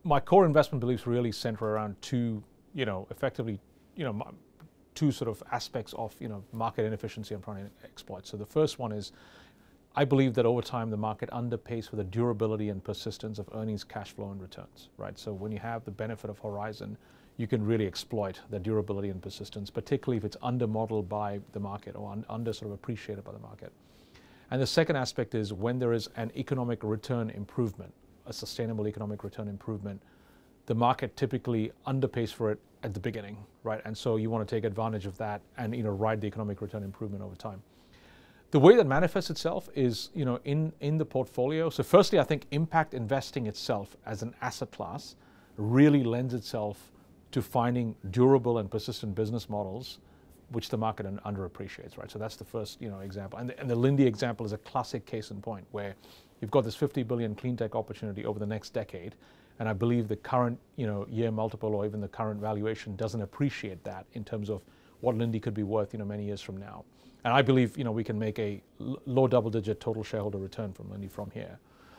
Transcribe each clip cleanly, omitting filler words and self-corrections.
my core investment beliefs really center around two, effectively, two sort of aspects of, market inefficiency I'm trying to exploit. So the first one is, I believe that over time the market underpays for the durability and persistence of earnings, cash flow, and returns, right? So when you have the benefit of horizon, you can really exploit the durability and persistence, particularly if it's under-modeled by the market or under sort of appreciated by the market. And the second aspect is when there is an economic return improvement, a sustainable economic return improvement, the market typically underpays for it at the beginning, right? And so you want to take advantage of that and ride the economic return improvement over time. The way that manifests itself is in the portfolio. So firstly, I think impact investing itself as an asset class really lends itself to finding durable and persistent business models which the market underappreciates, right? So that's the first example. And the Lindy example is a classic case in point where you've got this 50 billion clean tech opportunity over the next decade. And I believe the current year multiple or even the current valuation doesn't appreciate that in terms of what Lindy could be worth many years from now. And I believe we can make a low double-digit total shareholder return from Lindy from here.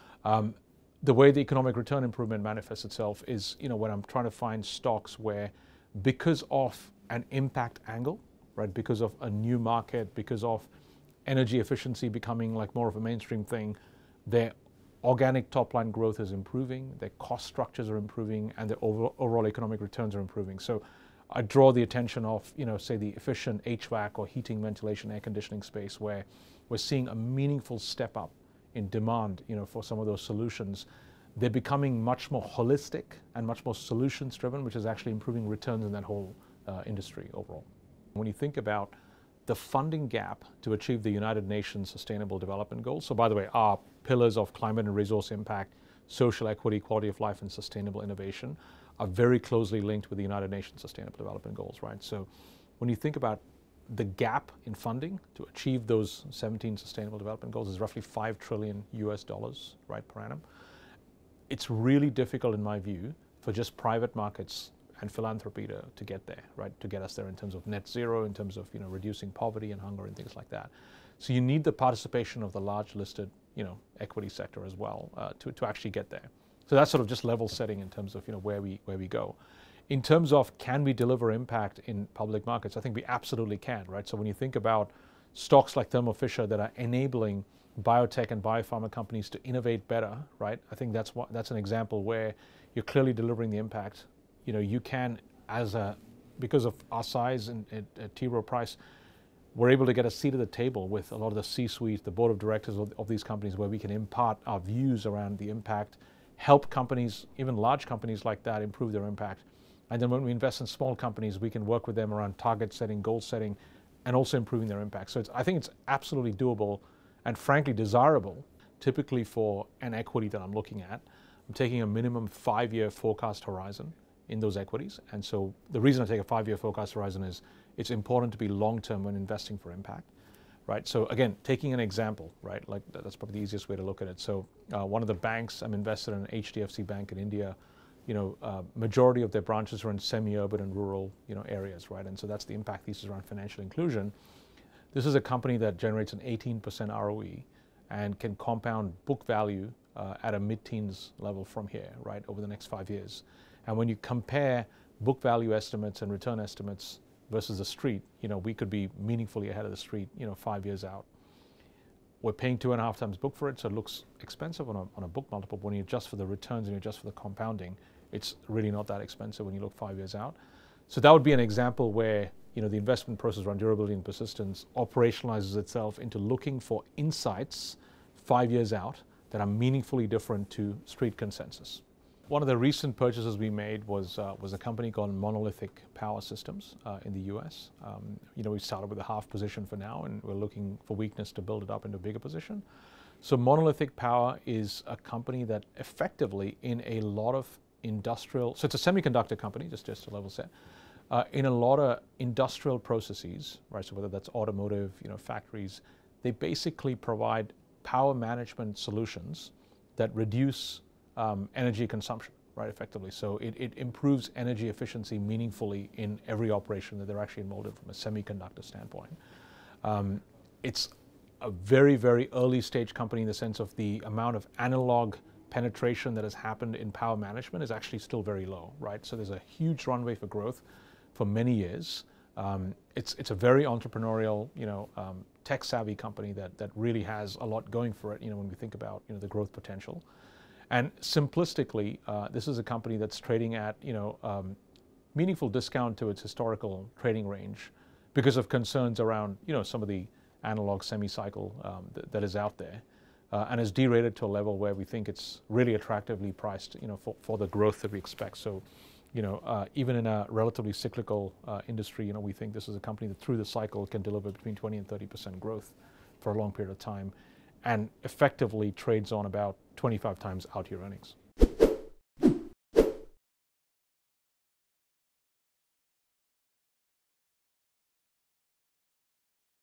The way the economic return improvement manifests itself is when I'm trying to find stocks where, because of an impact angle, right, because of a new market, because of energy efficiency becoming like more of a mainstream thing, their organic top-line growth is improving, their cost structures are improving, and their overall economic returns are improving. So I draw the attention of, say the efficient HVAC or heating, ventilation, air conditioning space where we're seeing a meaningful step up in demand, for some of those solutions. They're becoming much more holistic and much more solutions driven, which is actually improving returns in that whole industry overall. When you think about the funding gap to achieve the United Nations Sustainable Development Goals, so by the way, our pillars of climate and resource impact, social equity, quality of life, and sustainable innovation are very closely linked with the United Nations Sustainable Development Goals, right? So when you think about the gap in funding to achieve those 17 Sustainable Development Goals is roughly $5 trillion, right, per annum. It's really difficult, in my view, for just private markets and philanthropy to get there, right, to get us there in terms of net zero, in terms of reducing poverty and hunger and things like that. So you need the participation of the large listed equity sector as well to actually get there. So that's sort of just level setting in terms of where we go. In terms of can we deliver impact in public markets, I think we absolutely can, right? So when you think about stocks like Thermo Fisher that are enabling biotech and biopharma companies to innovate better, right? I think that's an example where you're clearly delivering the impact. You can, because of our size at T. Rowe Price, we're able to get a seat at the table with a lot of the C-suite, the board of directors of these companies, where we can impart our views around the impact, help companies, even large companies like that, improve their impact. And then when we invest in small companies, we can work with them around target setting, goal setting, and also improving their impact. So I think it's absolutely doable and frankly desirable, typically for an equity that I'm looking at. I'm taking a minimum 5-year forecast horizon in those equities. And so the reason I take a 5-year forecast horizon is it's important to be long-term when investing for impact, right? So again, taking an example, right? Like that's probably the easiest way to look at it. So one of the banks I'm invested in, HDFC Bank in India, majority of their branches are in semi-urban and rural, areas, right? And so that's the impact thesis around financial inclusion. This is a company that generates an 18% ROE and can compound book value at a mid-teens level from here, right, over the next 5 years. And when you compare book value estimates and return estimates versus the street, we could be meaningfully ahead of the street, 5 years out. We're paying 2.5 times book for it, so it looks expensive on a book multiple. But when you adjust for the returns and you adjust for the compounding, it's really not that expensive when you look 5 years out. So that would be an example where the investment process around durability and persistence operationalizes itself into looking for insights 5 years out that are meaningfully different to street consensus. One of the recent purchases we made was a company called Monolithic Power Systems in the US. We started with a half position for now, and we're looking for weakness to build it up into a bigger position. So Monolithic Power is a company that effectively in a lot of industrial, so it's a semiconductor company, just to level set, in a lot of industrial processes, right? So whether that's automotive, factories, they basically provide power management solutions that reduce energy consumption, right, effectively. So it improves energy efficiency meaningfully in every operation that they're actually involved in from a semiconductor standpoint. It's a very, very early stage company in the sense of the amount of analog penetration that has happened in power management is actually still very low, right? So there's a huge runway for growth for many years. It's a very entrepreneurial, tech-savvy company that really has a lot going for it, when we think about, the growth potential. And simplistically, this is a company that's trading at, meaningful discount to its historical trading range because of concerns around, some of the analog semi-cycle that is out there, and is derated to a level where we think it's really attractively priced, for the growth that we expect. So, even in a relatively cyclical industry, we think this is a company that through the cycle can deliver between 20 and 30% growth for a long period of time, and effectively trades on about 25 times out-year earnings.